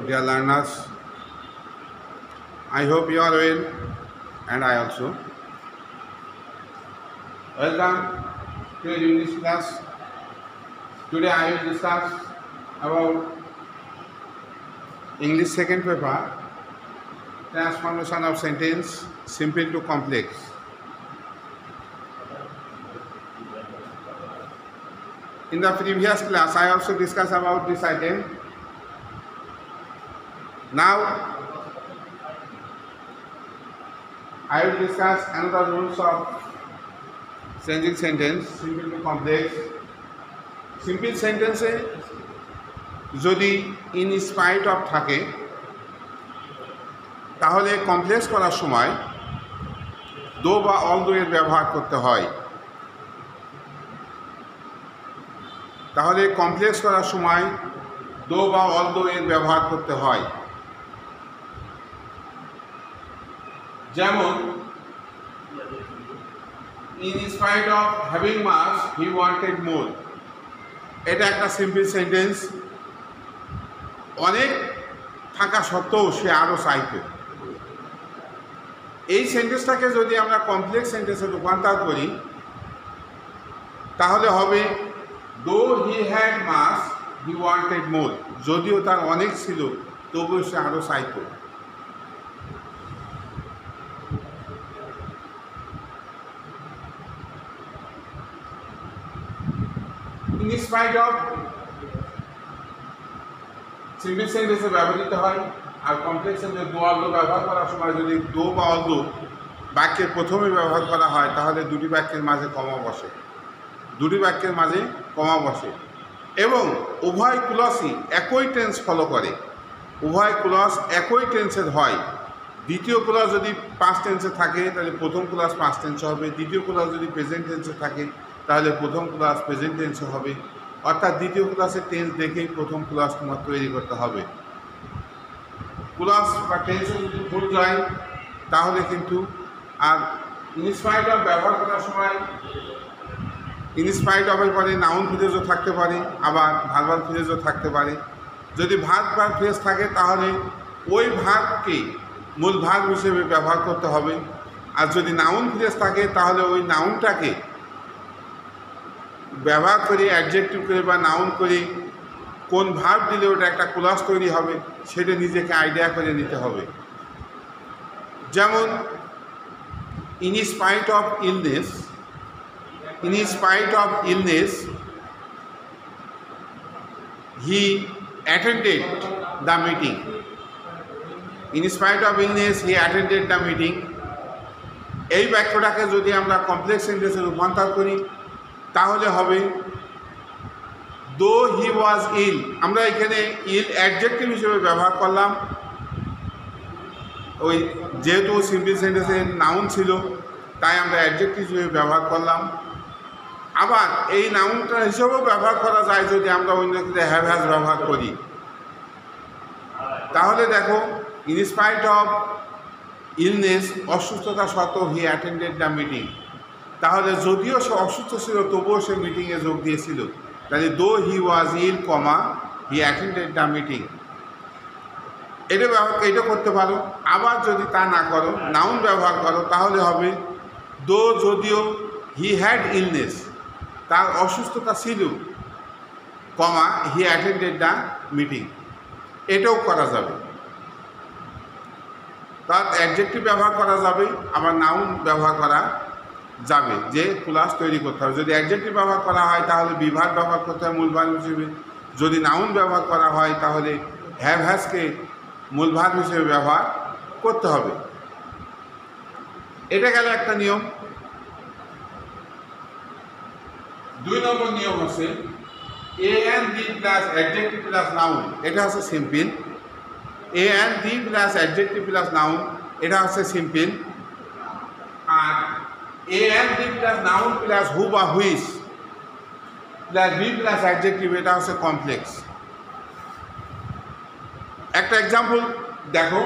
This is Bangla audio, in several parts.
dear learners. I hope you are well, and I also. Welcome to your English class. Today I will discuss about English second paper, transformation of sentence, simple to complex. In the previous class, I also discussed about this item. Now, I will discuss another rules of changing sentence, simple to complex. Simple sentence যদি in spite of থাকে তাহলে কমপ্লেক্স করার সময় দো বা অলদো এর ব্যবহার করতে হয়। তাহলে কমপ্লেক্স করার সময় দো বা অলদো এর ব্যবহার করতে হয়। যেমন in spite of having much he wanted more, এটা একটা সিম্পল সেন্টেন্স। অনেক থাকা সত্ত্বেও সে আরও চাইতো। এই সেন্টেন্সটাকে যদি আমরা কমপ্লেক্স সেন্টেন্সে রূপান্তর করি তাহলে হবে though he had much he wanted more, যদিও তার অনেক ছিল তবুও সে আরও চাইতো। in spite of সিম্পল সেন্টেন্সে ব্যবহৃত হয়, আর কমপ্লেক্স সেন্টেন্সে দো অলদো ব্যবহার করার সময় যদি দো বা অলদো বাক্যের প্রথমে ব্যবহার করা হয় তাহলে দুটি বাক্যের মাঝে কমা বসে, এবং উভয় ক্লজই একই টেন্স ফলো করে। উভয় ক্লজ একই টেন্সের হয়। দ্বিতীয় ক্লজ যদি পাস্ট টেন্সে থাকে তাহলে প্রথম ক্লজ পাস্ট টেন্সে হবে, দ্বিতীয় ক্লজ যদি প্রেজেন্ট টেন্সে থাকে তাহলে প্রথম ক্লাস প্রেজেন্ট টেন্সে হবে। অর্থাৎ দ্বিতীয় ক্লাসের টেন্স দেখেই প্রথম ক্লাস তোমার তৈরি করতে হবে। ক্লাস বা টেন্সে যদি ভুল যায় তাহলে কিন্তু আর ইনস্পাইট অফ ব্যবহার করার সময় ইনস্পাইট অফের পরে নাউন ফ্রেজও থাকতে পারে, আবার ভার্বাল ফ্রেজও থাকতে পারে। যদি ভার্ব বা ফ্রেজ থাকে তাহলে ওই ভার্বকে মূল ভার্ব হিসেবে ব্যবহার করতে হবে, আর যদি নাউন ফ্রেজ থাকে তাহলে ওই নাউনটাকে ব্যবহার করে অ্যাডজেক্টিভ করে বা নাউন করে কোন ভার্ব দিলে ওটা একটা ক্লজ তৈরি হবে সেটা নিজেকে আইডিয়া করে নিতে হবে। যেমন in spite of illness he attended the meeting. In spite of illness he attended the meeting. এই বাক্যটাকে যদি আমরা কমপ্লেক্স সেন্টেন্সে রূপান্তর করি তাহলে হবে দো হি ওয়াজ ইল। আমরা এখানে ইল অ্যাডজেক্টিভ হিসেবে ব্যবহার করলাম, ওই যেহেতু সিম্পল সেন্টেন্সে নাউন ছিল তাই আমরা অ্যাডজেক্টিভ হিসেবে ব্যবহার করলাম। আবার এই নাউনটা হিসেবেও ব্যবহার করা যায় যদি আমরা অন্য ক্ষেত্রে হ্যাভ হ্যাজ ব্যবহার করি। তাহলে দেখো ইন স্পাইট অফ ইলনেস, অসুস্থতা সত্ত্বেও হি অ্যাটেন্ডেড দ্য মিটিং। তাহলে যদিও সে অসুস্থ ছিল তবুও সে মিটিংয়ে যোগ দিয়েছিল। তাহলে though he was ill comma he attended the meeting, এটা করতে পারো। আবার যদি তা না করো, নাউন ব্যবহার করো, তাহলে হবে দো যদিও হি হ্যাড ইলনেস, তার অসুস্থতা ছিল, comma he attended the meeting, এটাও করা যাবে। তার অ্যাডজেক্টিভ ব্যবহার করা যাবে, আবার নাউন ব্যবহার করা যাবে, যে ক্লাস তৈরি করতে হবে। যদি অ্যাডজেক্টিভ ব্যবহার করা হয় তাহলে বিভাগ ব্যবহার করতে হয় মূল ভার্ব হিসেবে। যদি নাউন ব্যবহার করা হয় তাহলে হ্যাভ হ্যাজকে মূল ভার্ব হিসেবে ব্যবহার করতে হবে। এটা গেল একটা নিয়ম। 2 নম্বর নিয়ম হচ্ছে a and the plus adjective plus noun, এটা হচ্ছে simple. A and the plus adjective plus noun, এটা হচ্ছে সিম্পল। আর a and the plus noun plus who বা which plus be plus adjective, এটা হচ্ছে কমপ্লেক্স। একটা এক্সাম্পল দেখো,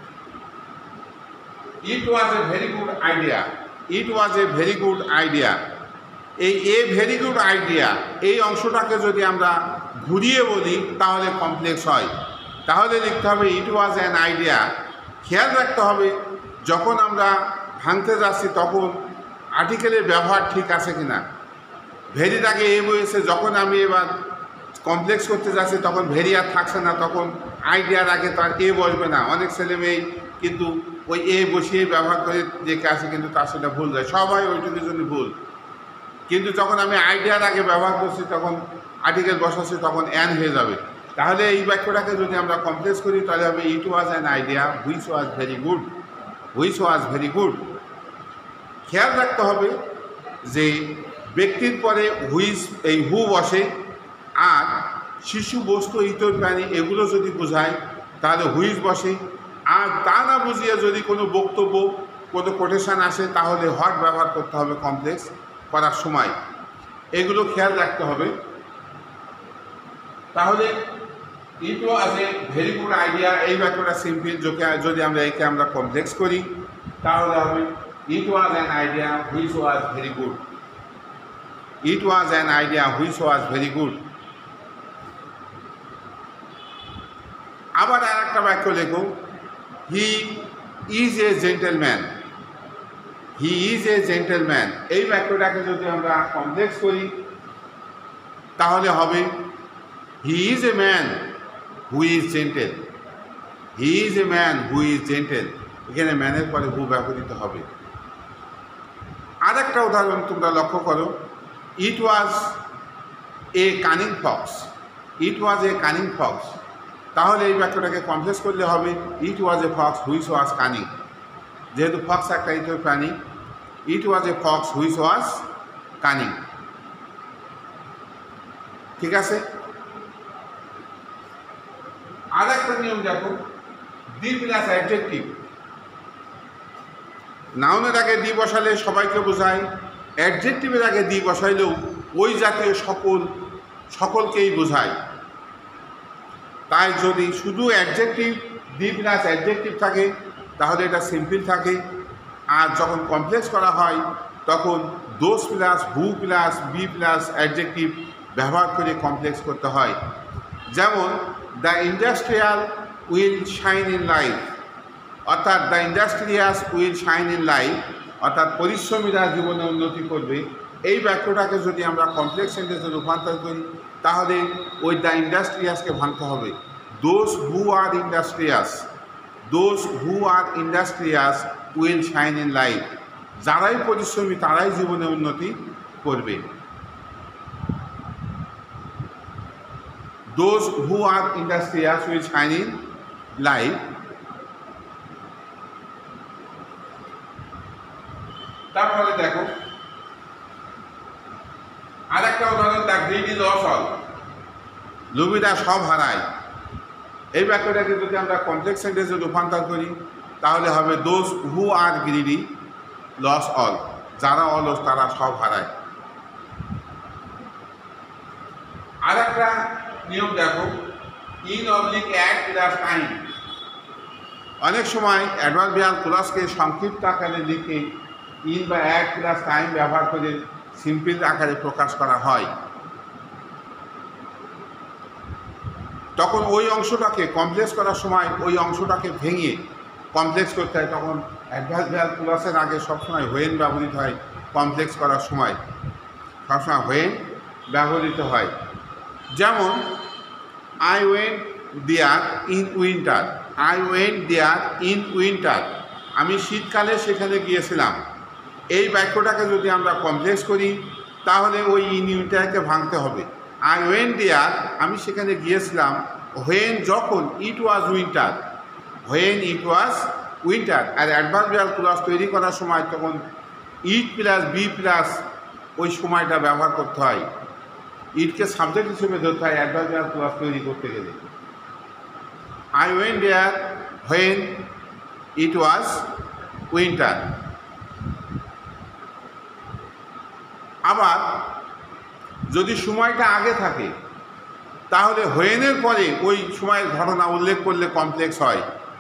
it was a very good idea. It was a very good idea, এই এ ভেরি গুড আইডিয়া এই অংশটাকে যদি আমরা ঘুরিয়ে বলি তাহলে কমপ্লেক্স হয়। তাহলে লিখতে হবে ইট ওয়াজ অ্যান আইডিয়া। খেয়াল রাখতে হবে যখন আমরা ভাঙতে যাচ্ছি তখন আর্টিকেলের ব্যবহার ঠিক আছে কিনা। ভেরির আগে এ বসেছে, যখন আমি এবার কমপ্লেক্স করতে যাচ্ছি তখন ভেরি আর থাকছে না, তখন আইডিয়ার আগে তার এ বসবে না। অনেক ছেলে মেয়ে কিন্তু ওই এ বসিয়ে ব্যবহার করে দেখে আসে, কিন্তু তার সেটা ভুল যায়, সবাই ওইটুকুর জন্য ভুল। কিন্তু যখন আমি আইডিয়ার আগে ব্যবহার করছি তখন আর্টিকেল বসাচ্ছি তখন অ্যান হয়ে যাবে। তাহলে এই বাক্যটাকে যদি আমরা কমপ্লেক্স করি তাহলে হবে it was an idea which was very good, which was very good. খেয়াল রাখতে হবে যে ব্যক্তির পরে হুইচ এই হু বসে, আর শিশু বস্তু ইতর প্রাণী এগুলো যদি বোঝায় তাহলে হুইচ বসে, আর তা না বুঝিয়ে যদি কোনো বক্তব্য কোনো কোটেশন আসে তাহলে হট ব্যবহার করতে হবে কমপ্লেক্স করার সময়। এগুলো খেয়াল রাখতে হবে। তাহলে it was a very good idea, এই বাক্যটা সিম্পল। যদি আমরা একে আমরা কমপ্লেক্স করি তাহলে হবে it was an idea which was very good, it was an idea which was very good. আবার আর একটা বাক্য লেখো, he is a gentleman, he is a gentleman. এই বাক্যটাকে যদি আমরা কমপ্লেক্স করি তাহলে হবে he is a man who is gentle, he is a man who is gentle. এখানে ম্যানের পরে হু ব্যবহৃত হবে। আর একটা উদাহরণ তোমরা লক্ষ্য করো, it was a cunning fox, it was a cunning fox. তাহলে এই বাক্যটাকে কমপ্লেক্স করলে হবে it was a fox which was cunning. যেহেতু ফক্স একটা ইতর প্রাণী, it was a fox which was cunning. ঠিক আছে। আর একটা নিয়ম দেখো, দি প্লাস অ্যাডজেক্টিভ। নাউনের আগে দি বসালে সবাইকে বোঝায়, অ্যাডজেক্টিভের আগে দি বসাইলেও ওই জাতীয় সকলকেই বোঝায়। তাই যদি শুধু অ্যাডজেক্টিভ দি প্লাস অ্যাডজেক্টিভ থাকে তাহলে এটা সিম্পল থাকে, আর যখন কমপ্লেক্স করা হয় তখন those plus who plus be plus adjective ব্যবহার করে কমপ্লেক্স করতে হয়। যেমন the industrial will shine in life, অর্থাৎ the industrious will shine in life, অর্থাৎ পরিশ্রমীরা জীবনে উন্নতি করবে। এই বাক্যটাকে যদি আমরা কমপ্লেক্স সেন্টেন্সে রূপান্তর করি তাহলে ওই দ্য ইন্ডাস্ট্রিয়াসকে ভাঙতে হবে those who are industrious, those who are industrious will shine in life. যারাই পরিশ্রমী তারাই জীবনে উন্নতি করবে। Those who are industrious will shine in life. তারপরে দেখো আর একটা উদাহরণ, দ্য গ্রিডি লস অল, লোভীরা সব হারায়। এই বাক্যটাকে যদি আমরা কমপ্লেক্স সেন্টেন্সে রূপান্তর করি তাহলে হবে those who are greedy lose all, যারা অলস তারা সব হারায়। আর একটা নিয়ম দেখো, in oblique add plus time. অনেক সময় অ্যাডভার্বিয়াল ক্লজকে সংক্ষিপ্ত আকারে লিখে ইন বা অ্যাড প্লাস টাইম ব্যবহার করে সিম্পল আকারে প্রকাশ করা হয়। তখন ওই অংশটাকে কমপ্লেক্স করার সময় ওই অংশটাকে ভেঙে কমপ্লেক্স করতে হয়। তখন অ্যাডভার্বিয়াল ক্লজের আগে সবসময় হোয়েন ব্যবহৃত হয়। কমপ্লেক্স করার সময় সবসময় হোয়েন ব্যবহৃত হয়। যেমন I went there in winter, I went there in winter, আমি শীতকালে সেখানে গিয়েছিলাম। এই বাক্যটাকে যদি আমরা কমপ্লেক্স করি তাহলে ওই ইন উইন্টারকে ভাঙতে হবে। আই ওয়েন্ট দেয়ার, আমি সেখানে গিয়েছিলাম, হোয়েন যখন it was winter, when it was winter. আর অ্যাডভার্বিয়াল ক্লজ তৈরি করার সময় তখন ইট প্লাস বি প্লাস ওই সময়টা ব্যবহার করতে হয়। ইটকে সাবজেক্ট হিসেবে ধরতে হয় অ্যাডভার্বিয়াল ক্লজ তৈরি করতে গেলে। I went there when it was winter. আবার যদি সময়টা আগে থাকে তাহলে হোয়েনের পরে ওই সময়ের ঘটনা উল্লেখ করলে কমপ্লেক্স হয়।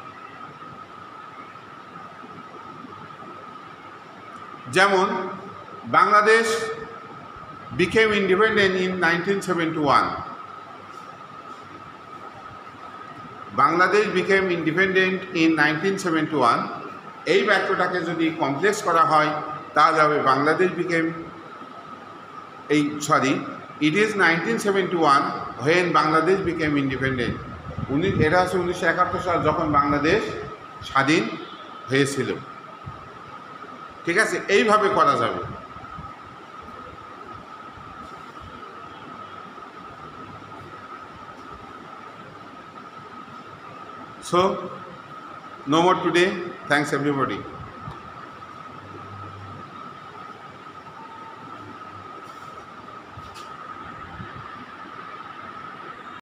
যেমন Bangladesh became independent in 1971. Bangladesh became independent in 1971, এই বাক্যটাকে যদি কমপ্লেক্স করা হয় তাহলে হবে Bangladesh became it is 1971 when Bangladesh became independent. এটা হচ্ছে 1971 সাল যখন বাংলাদেশ স্বাধীন হয়েছিল। ঠিক আছে, এইভাবে করা যাবে। So, no more today. Thanks everybody.